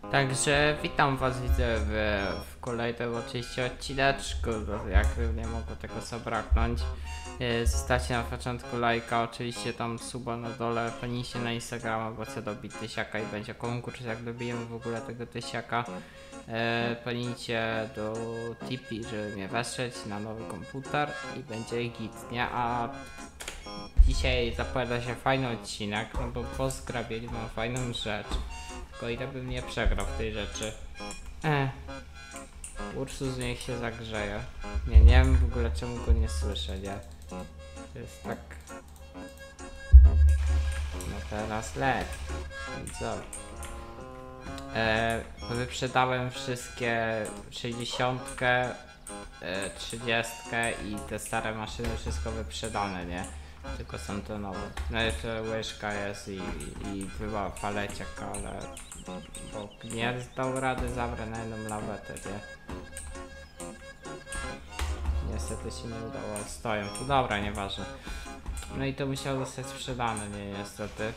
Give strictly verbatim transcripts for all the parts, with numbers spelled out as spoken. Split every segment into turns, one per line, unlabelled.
Także witam was, widzę w, w kolejnym oczywiście odcineczku. Jakby nie mogło tego zabraknąć. Yy, Zostawcie na początku lajka, oczywiście tam suba na dole, panicie na Instagrama, bo chcę dobić tysiaka i będzie konkurs, jak dobijemy w ogóle tego tysiaka. Yy, panicie do Tipeee, żeby mnie wesprzeć na nowy komputer i będzie git, nie? A dzisiaj zapowiada się fajny odcinek, no bo po zgrabieniu mam fajną rzecz. Tylko ile bym nie przegrał w tej rzeczy. Ech. Ursus niech się zagrzeje. Nie, nie wiem w ogóle czemu go nie słyszę, nie? To jest tak... No teraz lepiej. Co? Eee, wyprzedałem wszystkie sześćdziesiątkę, e, trzydziestkę i te stare maszyny, wszystko wyprzedane, nie? Tylko są te nowe. No jeszcze łyżka jest i, i była paleciak, ale bo nie dał rady zabrać na jedną lawetę, nie? Niestety się nie udało, stoją tu, dobra, nieważne. No i to musiało zostać sprzedane, nie niestety.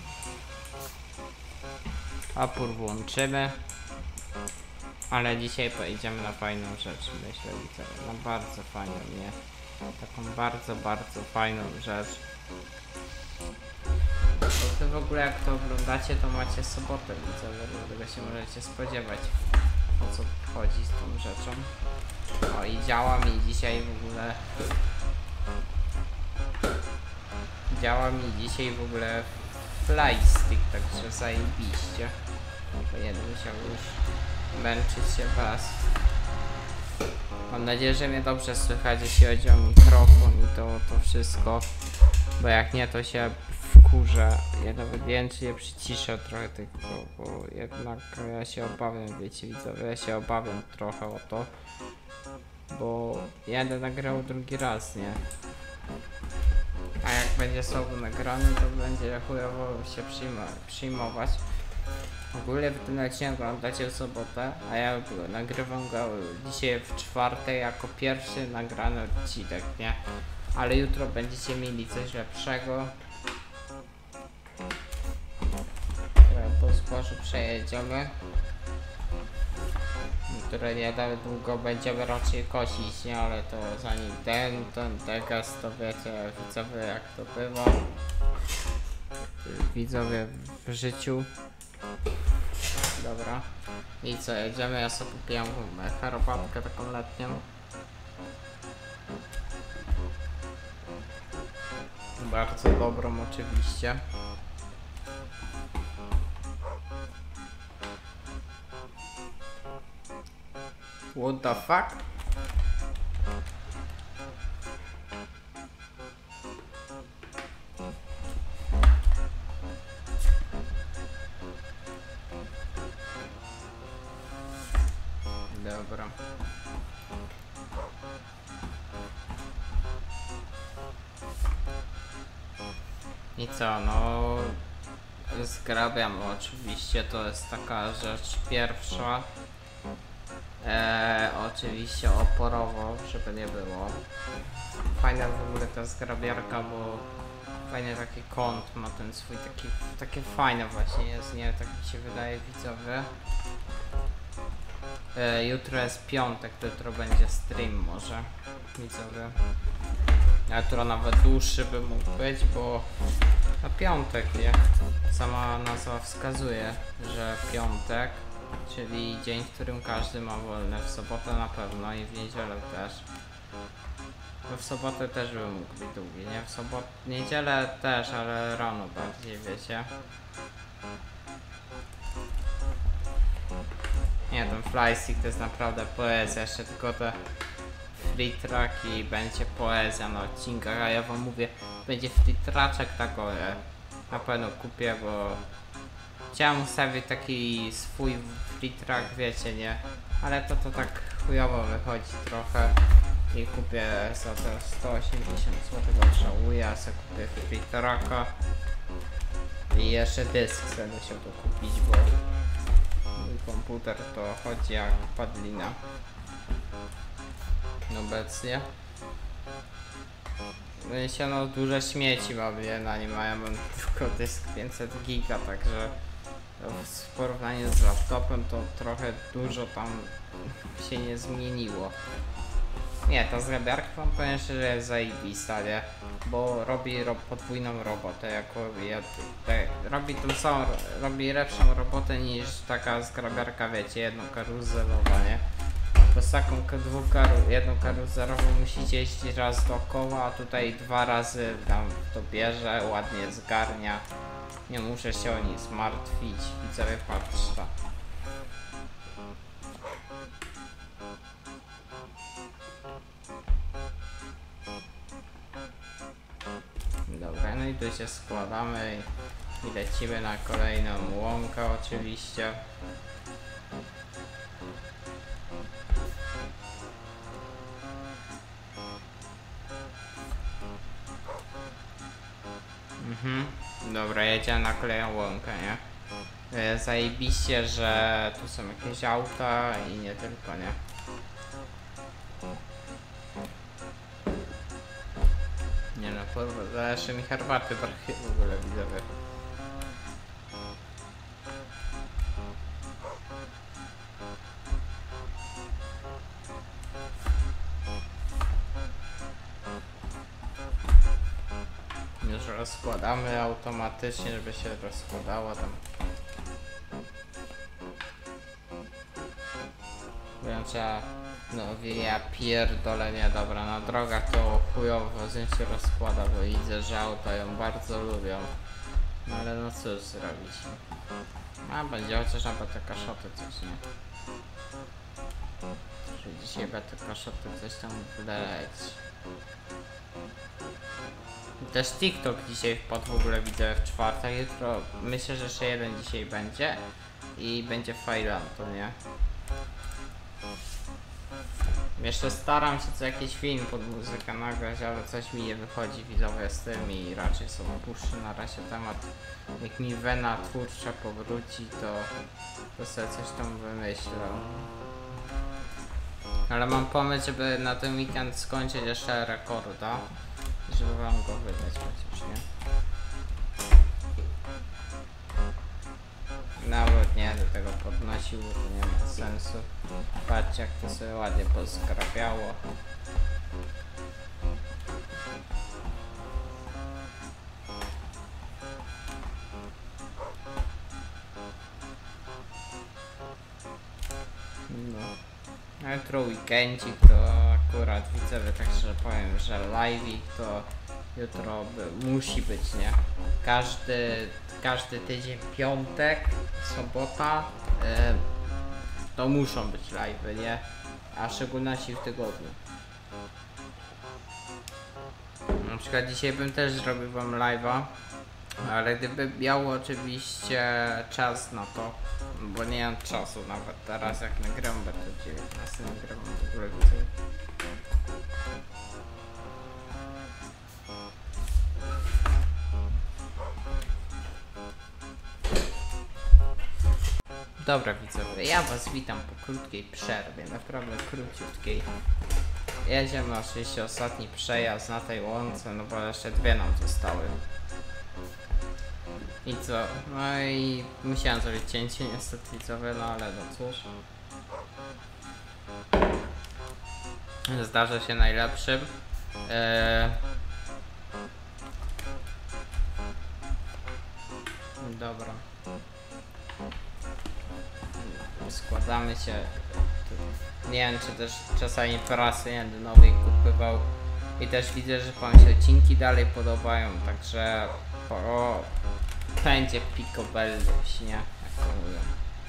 Opór włączymy. Ale dzisiaj pojedziemy na fajną rzecz, myślę, na bardzo fajną, nie? Taką bardzo, bardzo fajną rzecz. Bo wy w ogóle jak to oglądacie, to macie sobotę, widzowie, tego się możecie spodziewać, o co chodzi z tą rzeczą. O, i działa mi dzisiaj w ogóle... Działa mi dzisiaj w ogóle flystick, także zajebiście. Bo nie musiał już męczyć się was. Mam nadzieję, że mnie dobrze słychać, jeśli chodzi o mikrofon i to, to wszystko. Bo jak nie, to się wkurzę. Ja nawet więcej je przyciszę trochę tylko, bo jednak ja się obawiam, wiecie widzowie, ja się obawiam trochę o to. Bo ja będę nagrał drugi raz, nie? A jak będzie słabo nagrany, to będzie chujowo się przyjmo przyjmować. Ogólnie w tym odcinku oglądacie w sobotę, a ja nagrywam go dzisiaj w czwartek jako pierwszy nagrany odcinek, nie? Ale jutro będziecie mieli coś lepszego. Po zbożu przejedziemy. Które nie tak długo będziemy raczej kosić, nie? Ale to zanim ten, ten degas, to wiecie widzowie jak to bywa. Widzowie w życiu. Dobra. I co, jedziemy, ja sobie kupiłem herbatkę taką letnią. Bardzo dobrą oczywiście. What the fuck? Dobra. I co, no zgrabiam oczywiście, to jest taka rzecz pierwsza. Eee, oczywiście oporowo, żeby nie było. Fajna w ogóle ta zgrabiarka, bo fajny taki kąt ma ten swój, taki, takie fajne właśnie jest, nie? Tak mi się wydaje, widzowie. E, jutro jest piątek, to jutro będzie stream może, widzowie. A jutro nawet dłuższy by mógł być, bo na piątek, nie? Sama nazwa wskazuje, że piątek, czyli dzień, w którym każdy ma wolne. W sobotę na pewno i w niedzielę też. No w sobotę też by mógł być długi, nie? W sobotę, niedzielę też, ale rano bardziej, wiecie. Nie, ten flystick to jest naprawdę poezja, jeszcze tylko te free tracki, będzie poezja na odcinkach, a ja wam mówię, będzie free traczek tak o, na pewno kupię, bo chciałem ustawić taki swój free track, wiecie, nie, ale to to tak chujowo wychodzi trochę i kupię za te sto osiemdziesiąt złotych, żałuję, a sobie kupię free tracka i jeszcze dysk sobie musiał to kupić, bo mój komputer to chodzi jak padlina obecnie. Się no duże śmieci mam, nie, na nim mają tylko dysk pięćset giga, także w porównaniu z laptopem to trochę dużo tam się nie zmieniło. Nie, ta zgrabiarka wam powiem szczerze jest zajebista, nie? Bo robi ro podwójną robotę, jako ja, te, robi tą samą, robi lepszą robotę niż taka zgrabiarka, wiecie, jednokaruzelowa, nie? Bo z taką dwóch karu, jedną karuzelową musicie jeździć raz dookoła, a tutaj dwa razy tam to bierze, ładnie zgarnia. Nie muszę się o nic martwić, widzowie, patrzcie. Dobra, no i tu się składamy i lecimy na kolejną łąkę oczywiście. Mhm. Dobra, jedziemy na kolejną łąkę, nie? E, zajebiście, że tu są jakieś auta i nie tylko, nie? Nie no, zależy mi herbaty trochę w ogóle widzowie. Już rozkładamy automatycznie, żeby się rozkładało tam. Wiem, trzeba... No ja pierdolę, nie, dobra, na drogach to chujowo się rozkłada, bo widzę, że auta ją bardzo lubią. No ale no cóż zrobić. A będzie chociaż na te kaszoty coś, nie? Że dzisiaj te kaszoty coś tam wleć. Też TikTok dzisiaj wpadł w ogóle, widzę w czwartek, jutro myślę, że jeszcze jeden dzisiaj będzie i będzie Fajlanto, nie? Jeszcze staram się co jakiś film pod muzykę nagrać, ale coś mi nie wychodzi widzowie z tym i raczej sobie puszczę na razie temat. Jak mi wena twórcza powróci, to, to sobie coś tam wymyślę. Ale mam pomysł, żeby na ten weekend skończyć jeszcze rekorda, żeby wam go wydać chociaż, nie? Nawet nie do tego podnosił, bo to nie ma sensu. Patrzcie, jak to sobie ładnie pozgrabiało. No. A jutro weekendzik to akurat widzowie, tak że powiem, że live'ik to jutro by, musi być, nie? Każdy, każdy tydzień, piątek, sobota, yy, to muszą być live'y, nie? A w szczególności w tygodniu. Na przykład dzisiaj bym też zrobił wam live'a, ale gdyby miał oczywiście czas na to, bo nie mam czasu nawet teraz, jak nagram, bo to dziewiętnastego nagram w ogóle widzę. Dobra widzowie, ja was witam po krótkiej przerwie, naprawdę króciutkiej. Jedziemy oczywiście ostatni przejazd na tej łące, no bo jeszcze dwie nam zostały. I co? No i musiałem zrobić cięcie niestety widzowie, no ale no cóż. Zdarza się najlepszym. Eee... Dobra. Składamy się. Nie wiem, czy też czasami prasy nie będę nowej kupywał. I też widzę, że wam się odcinki dalej podobają, także o, będzie picobelluś, nie? Jak to mówią.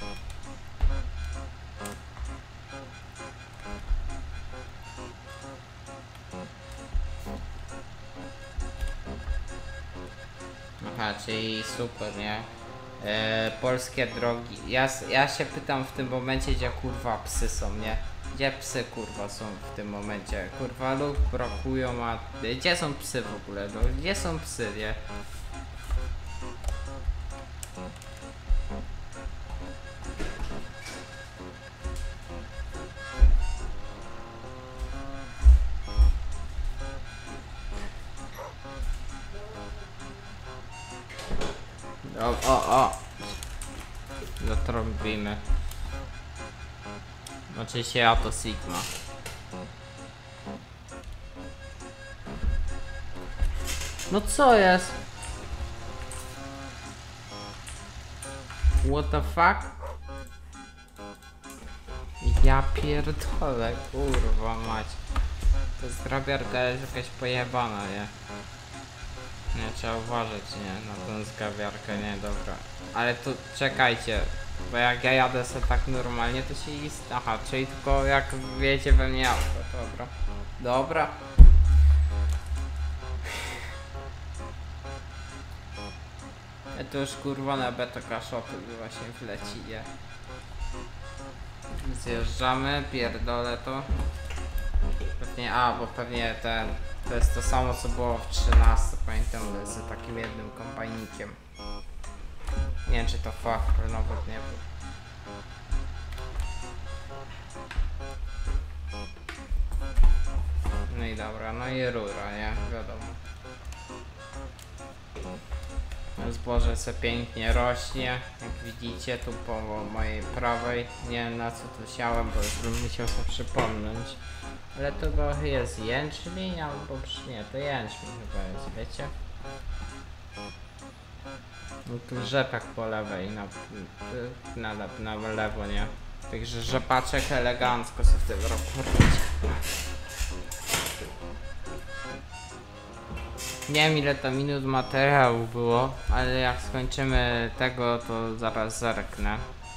Aha, czyli super, nie? E, polskie drogi. Ja, ja się pytam w tym momencie, gdzie kurwa psy są, nie? Gdzie psy kurwa są w tym momencie? Kurwa lub brakują, a gdzie są psy w ogóle? No, gdzie są psy, nie? O, o, o! Oczywiście ja to Sigma. No co jest? What the fuck? Ja pierdolę, kurwa mać. To zgrabiarka jest jakaś pojebana, nie? Nie, trzeba uważać, nie? Na tą zgrabiarkę, nie, dobra. Ale to czekajcie, bo jak ja jadę sobie tak normalnie, to się jest... Aha, czyli tylko jak wiecie we mnie auto, dobra. Dobra. Ja to już kurwa na B T K shopy właśnie wleci, nie? Zjeżdżamy, pierdolę to. Pewnie, a, bo pewnie ten, to jest to samo co było w trzynastce, pamiętam, z takim jednym kombajnikiem. Nie wiem czy to fach, nawet nie był. No i dobra, no i rura, nie? Wiadomo. Zboże se pięknie rośnie, jak widzicie tu po mojej prawej. Nie wiem na co tu siałem, bo już bym musiał sobie przypomnieć. Ale to chyba jest jęczmień, albo nie, to jęczmień chyba jest, wiecie? No tu rzepak po lewej, na, na, na, na lewo, nie? Także rzepaczek elegancko sobie w tym roku robić. Nie wiem ile to minut materiału było, ale jak skończymy tego, to zaraz zerknę.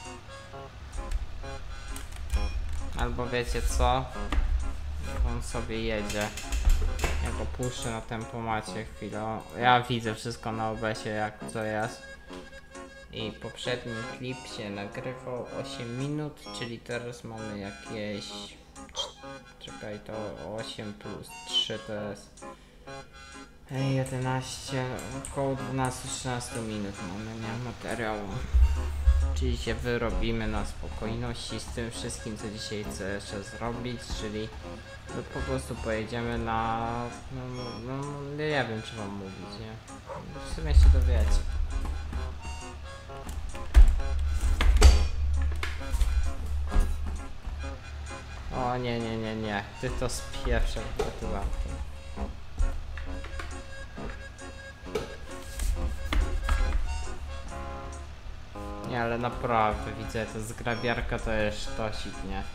Albo wiecie co? Niech on sobie jedzie. Ja go puszczę na tempomacie chwilę. Ja widzę wszystko na O B S ie jak to jest. I poprzedni klip się nagrywał osiem minut, czyli teraz mamy jakieś... Czekaj, to osiem plus trzy to jest... jedenaście, około dwanaście trzynaście minut mamy, nie, materiału. Czyli się wyrobimy na spokojności z tym wszystkim, co dzisiaj chcę jeszcze zrobić, czyli no, po prostu pojedziemy na... No, no, no, nie wiem czy wam mówić, nie? W sumie się dowiecie. O nie, nie, nie, nie, ty to spieprzę gratulacje. Nie, ale naprawdę widzę, to zgrabiarka to jest sztosik, nie?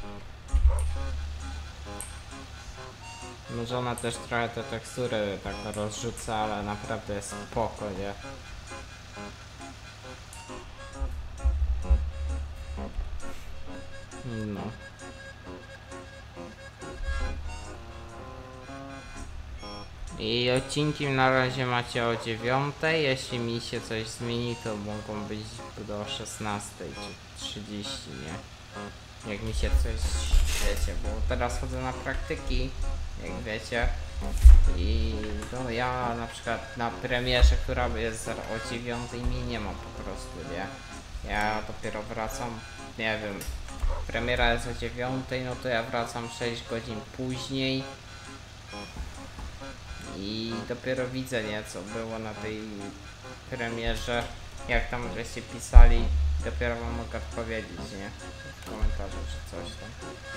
Może ona też trochę te tekstury tak rozrzuca, ale naprawdę jest spoko, nie? No. I odcinki na razie macie o dziewiątej, jeśli mi się coś zmieni, to mogą być do szesnastej czy trzydzieści, nie? Jak mi się coś, wiecie, bo teraz chodzę na praktyki, jak wiecie. I no ja na przykład na premierze, która jest o dziewiątej, mi nie ma po prostu, nie? Ja dopiero wracam, nie wiem, premiera jest o dziewiątej, no to ja wracam sześć godzin później. I dopiero widzę, nie, co było na tej premierze, jak tam żeście pisali, dopiero wam mogę odpowiedzieć, nie, w komentarzu czy coś tam.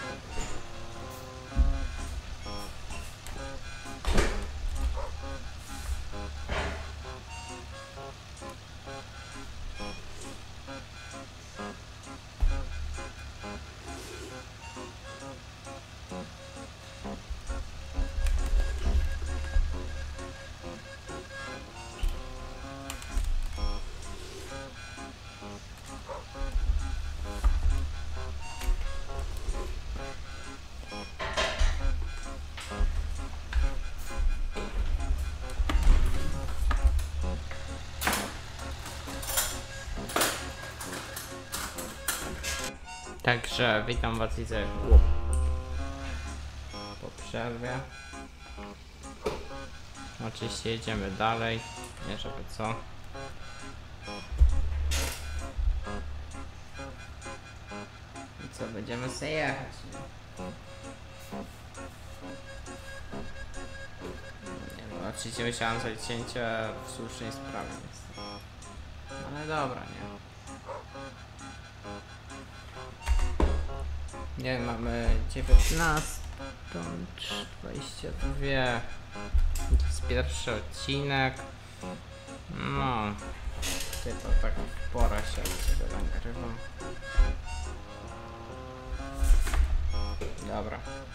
Także witam was i ze po przerwie. Oczywiście jedziemy dalej, nie żeby co. I co, będziemy sobie jechać, nie? Nie no, oczywiście myślałem zrobić cięcie w słusznej sprawie, ale dobra, nie? Nie, mamy dziewiętnaście, dwadzieścia dwa. To jest pierwszy odcinek. No, ty to tak pora się od ciebie nagrywam. Dobra.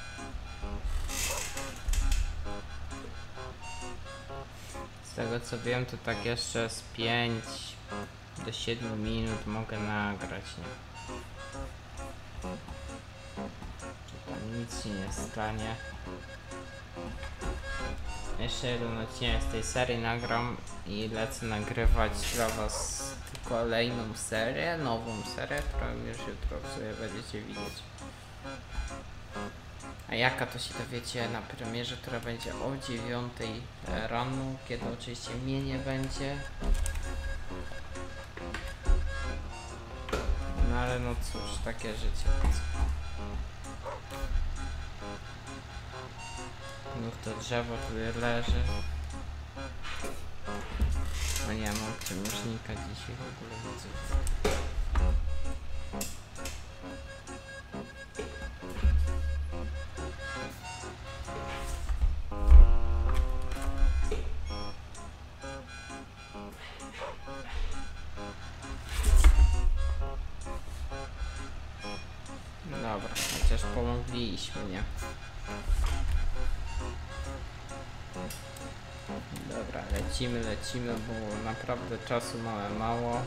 Z tego co wiem, to tak jeszcze z pięć do siedmiu minut mogę nagrać, nie? Czy tam nic się nie stanie. Jeszcze jeden odcinek z tej serii nagram i lecę nagrywać dla was kolejną serię, nową serię, którą już jutro sobie będziecie widzieć. A jaka to się dowiecie na premierze, która będzie o dziewiątej rano, kiedy oczywiście mnie nie będzie. No ale no cóż, takie życie. Znów to drzewo tu leży. No nie mam przemierznika dzisiaj w ogóle, widzę. Dobra, chociaż pomogliśmy, nie? Dobra, lecimy, lecimy, bo naprawdę czasu mamy mało.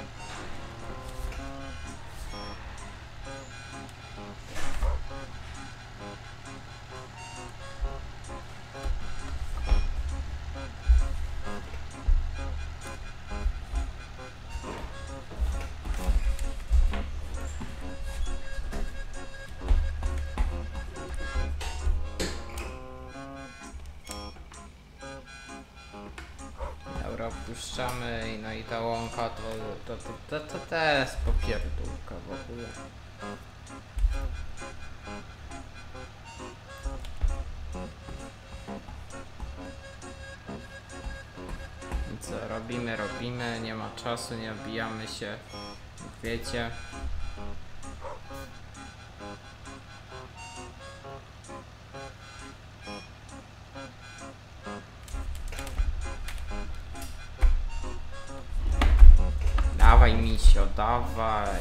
Opuszczamy, no i ta łąka to, to, to, to, to, to jest popierdółka w ogóle. I co robimy, robimy, nie ma czasu, nie obijamy się, jak wiecie. Dawaj misio, dawaj.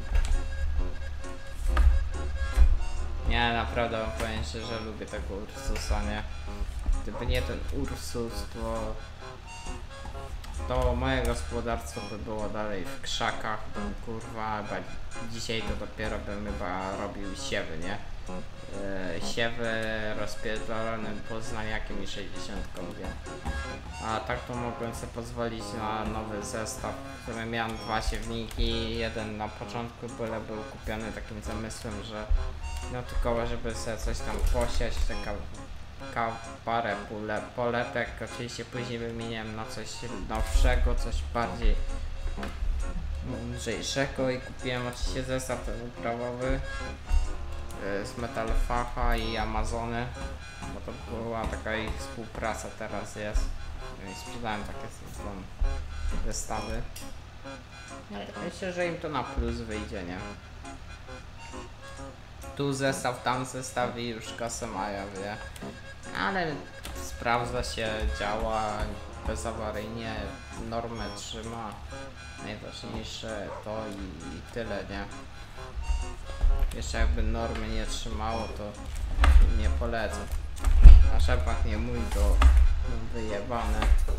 Nie, naprawdę wam powiem szczerze, że lubię tego Ursusa, nie? Gdyby nie ten Ursus, to... to moje gospodarstwo by było dalej w krzakach, bym kurwa, chyba dzisiaj to dopiero bym chyba robił siewy, nie? Yy, siewy rozpierdolonym poznaniakiem i sześćdziesiątką, nie? A tak to mogłem sobie pozwolić na nowy zestaw, w którym miałem dwa siewniki. Jeden na początku byle był kupiony takim zamysłem, że no tylko żeby sobie coś tam posiać, taka, taka parę pole, poletek. Oczywiście później wymieniłem na coś nowszego, coś bardziej mądrzejszego i kupiłem oczywiście zestaw ten uprawowy z Metalfacha i Amazony, bo to była taka ich współpraca, teraz jest. I sprzedałem takie zestawy. Myślę, że im to na plus wyjdzie, nie? Tu zestaw, tam zestaw i już kasę mają, wie? Ale sprawdza się, działa bezawaryjnie, normę trzyma. Najważniejsze to i, i tyle, nie? Jeszcze jakby normy nie trzymało, to nie polecam. A rzepak nie mój, to wyjebane.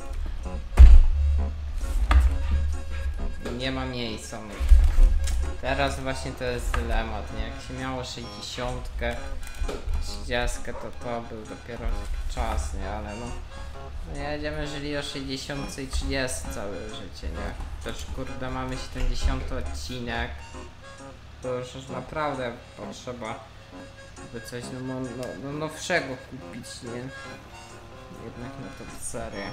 Nie ma miejsca. Teraz właśnie to jest dylemat, nie? Jak się miało sześćdziesiątkę, trzydziestkę, to to był dopiero czas, nie? Ale no, no jedziemy żyli o sześćdziesiątce i trzydziestce całe życie, nie? Też kurde mamy siedemdziesiąty odcinek. To już naprawdę potrzeba by coś no, no, no, nowszego kupić, nie? Jednak na tą serię.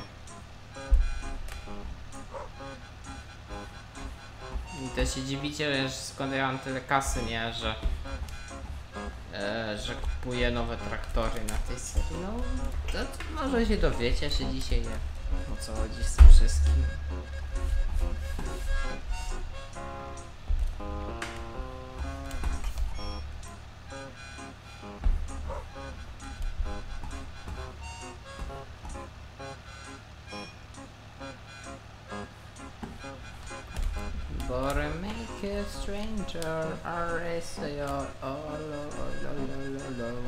I też się dziwicie, że skąd ja mam tyle kasy, nie? Że, e, że kupuję nowe traktory na tej serii. No, to, to może się dowiecie jeszcze dzisiaj, nie? O co chodzi z tym wszystkim. a stranger, R S A O, oh, lo, lo, lo, lo, lo.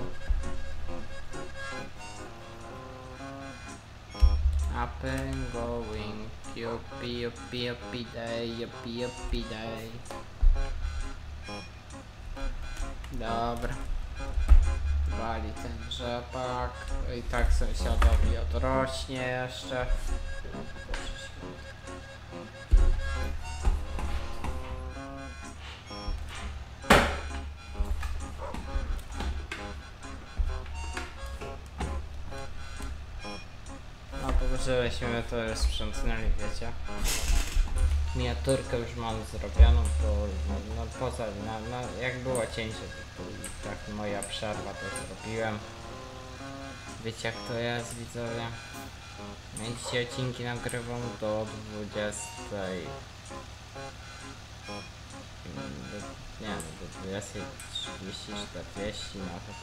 Up and going, yuppie, yuppie, yuppie day, yuppie, yuppie day. Dobra. Wali ten rzepak. I tak sąsiadowi odrośnie jeszcze. No położyliśmy to, już sprzątnęli, wiecie. Miniaturkę już mam zrobioną, bo no, no poza, no, no, jak było cięcie, to, to tak moja przerwa to zrobiłem. Wiecie jak to jest, widzowie? Ja dzisiaj odcinki nagrywam do dwudziestej. Nie wiem, do dwudziestej trzydzieści, czterdzieści nawet.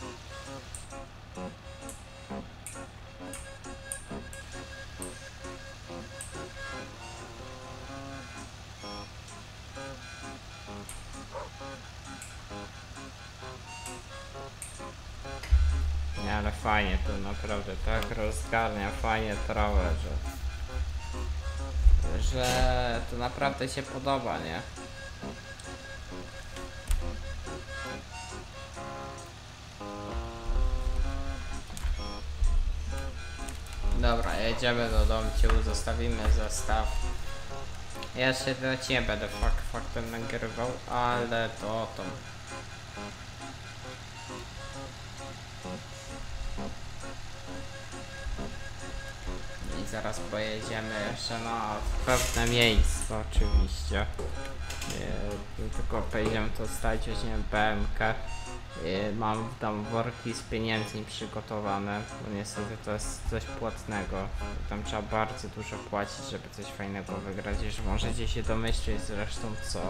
Nie, ale fajnie to naprawdę tak rozgarnia fajnie trawę, że że to naprawdę się podoba, nie? Dobra, jedziemy do domciu, zostawimy zestaw. Ja się do ciebie będę fakt faktem nagrywał, ale to to. I zaraz pojedziemy jeszcze na pewne miejsce oczywiście. Nie, tylko pojedziemy to stać, weźmiemy B M K. Mam tam worki z pieniędzmi przygotowane, bo niestety to jest coś płatnego. Tam trzeba bardzo dużo płacić, żeby coś fajnego wygrać. Już możecie się domyślić zresztą co.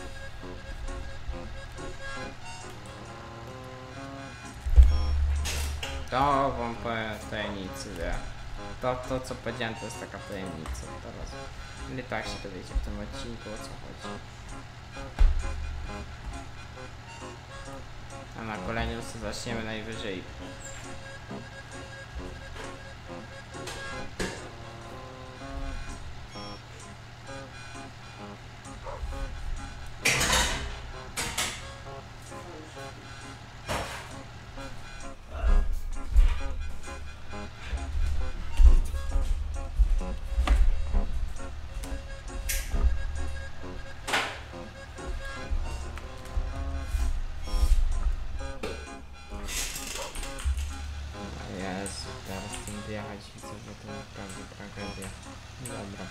To wam powiem tajemnicy, wie. To, to co powiedziałem to jest taka tajemnica teraz. Ale tak się dowiecie w tym odcinku o co chodzi. A na kolejnym co zaczniemy najwyżej. Jezu, teraz tym wjechać widzę, że to naprawdę tragedia. Dobra.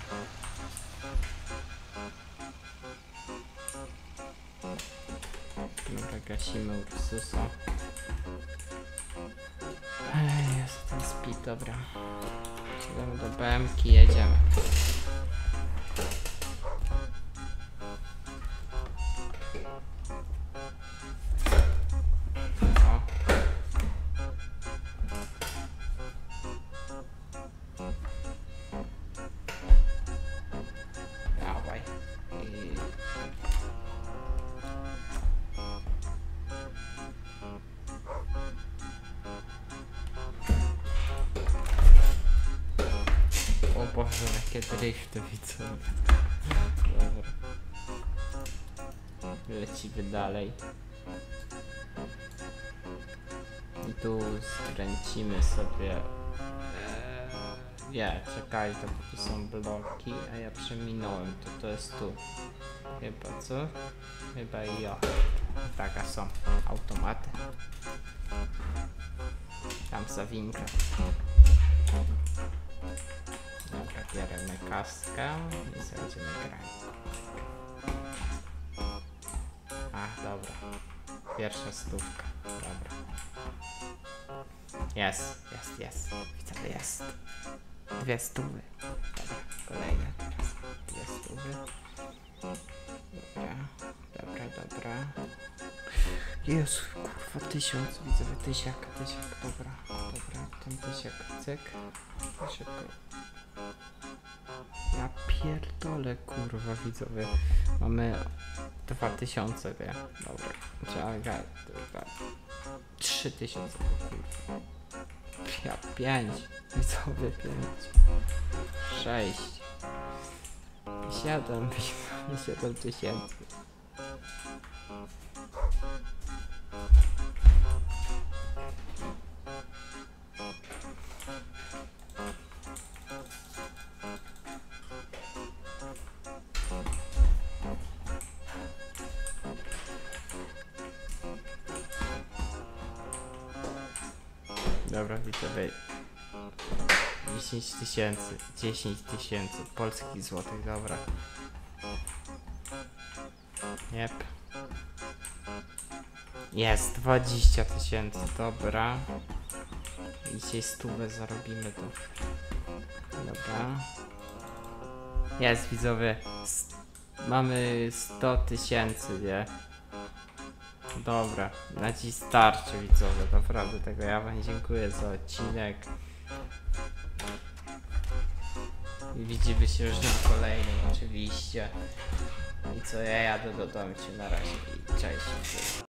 Dobra, gasimy Ursusa. Ej, jest ten speed, dobra. Siadamy do B M ki, jedziemy. O Boże, jakie drifty widzę. Dobra. Lecimy dalej. I tu skręcimy sobie. Eee, nie, czekaj, to tu są bloki, a ja przeminąłem, to to jest tu. Chyba co? Chyba i ja. Taka są automaty. Tam zawinka. Dobra, bierzemy kaskę i zejdziemy grać. Ach, dobra. Pierwsza stówka. Dobra. Jest, jest, jest. Widzę, jest. Dwie stówy. Dobra, kolejne teraz. Dwie stówy. Dobra, dobra, dobra. Jezu, kurwa, tysiąc. Widzę, tysiak, tysiak. Dobra, dobra, ten tysiak, cyk. Szybko. Ja pierdolę, kurwa, widzowie. Mamy dwa tysiące, nie? Dobra. Czekaj, dobra. trzy tysiące, kurwa. Ja pięć. Widzowie pięć. sześć. siedem. siedem tysięcy. Dobra, widzowie. dziesięć tysięcy. dziesięć tysięcy polskich złotych, dobra. Jep. Jest, dwadzieścia tysięcy, dobra. I dzisiaj stówę zarobimy to. Dobra. Jest, widzowie. S mamy sto tysięcy, nie? Dobra, na dziś starczy, widzowie, naprawdę tego ja wam dziękuję za odcinek. I widzimy się już na kolejnym oczywiście. I co, ja jadę do domu, na razie i cześć.